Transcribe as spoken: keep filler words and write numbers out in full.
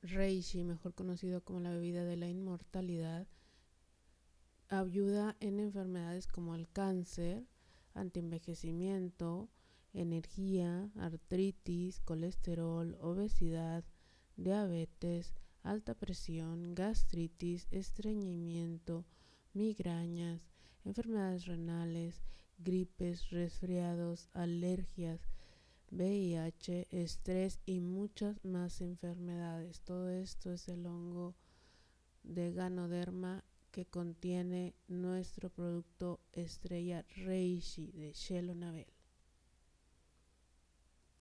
Reishi, mejor conocido como la bebida de la inmortalidad, ayuda en enfermedades como el cáncer, antienvejecimiento, energía, artritis, colesterol, obesidad, diabetes, alta presión, gastritis, estreñimiento, migrañas, enfermedades renales, gripes, resfriados, alergias, V I H, estrés y muchas más enfermedades. Todo esto es el hongo de Ganoderma que contiene nuestro producto estrella Reishi de Shelo Navel.